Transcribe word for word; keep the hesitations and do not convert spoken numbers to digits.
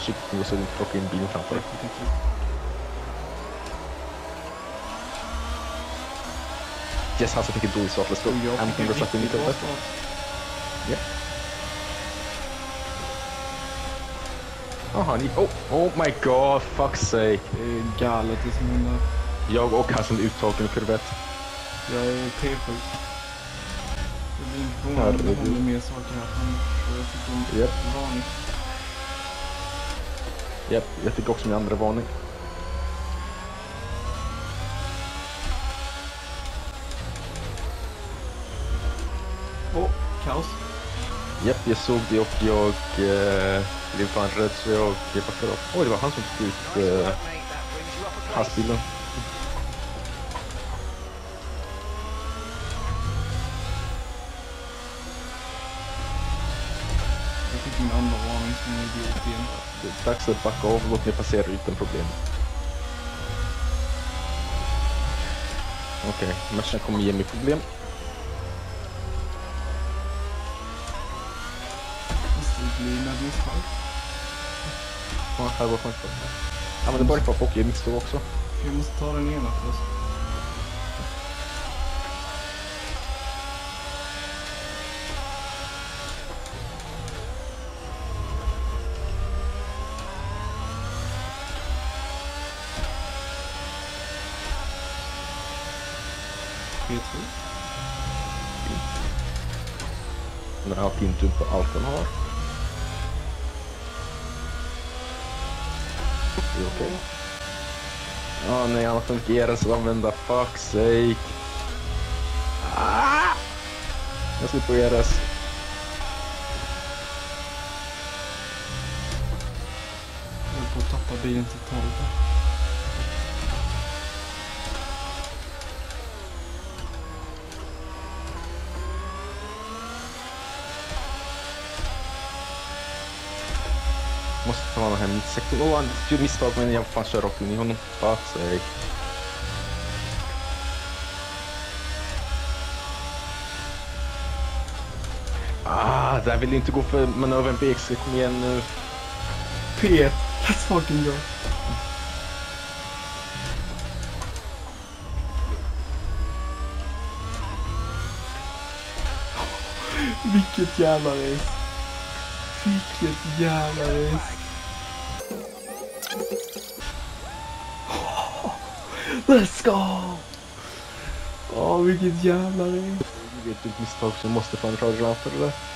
försiktig så du inte plockar in bilen framför. Yes, han som fick ett blodstart. Let's go. I'm gonna rush in lite bättre. Ja. Jaha, ni... Oh, oh my god, fuck's sake. Det är galet det som händer. Jag och han som är uttagen i kurvett. Jag är P fjorton. Det blir inte förvånande om det händer mer saker här. Jag fick en yep. varning. Japp, yep, jag fick också min andra varning. Åh, oh, kaos. Japp, jag såg det och jag eh, blev fan rädd så jag backade upp. Oj, det var han som tog ut eh, halsbilen. Jag fick min andra varning som är idiot igen. Det är dags att backa av och låt mig passera utan problem. Okej, okay, matchen kommer ge mig problem. Med misstag. Ja, här var skönt. Ja, men det bara på och jag misstog också. Vi måste ta den ena först. P två. Nu har jag inte på allt den har. Det är okej. Ja, nej, han fungerar så använda. Fuck sake. Ah! Jag ska på E R S. Jag är på att tappa bilen totalt. Måste ta honom hem i sektorn. Åh, han gjorde misstag men jag fan kör rakt in i honom. Fuck sake. Ah, där vill inte gå för manövern B X. Kom igen nu. P ett. Let's fucking go. Vilket jävla race. Vilket jävla race. Let's go! Åh, oh, vilket jävla race. Jag vet ett misstag så jag måste fan röra för det där.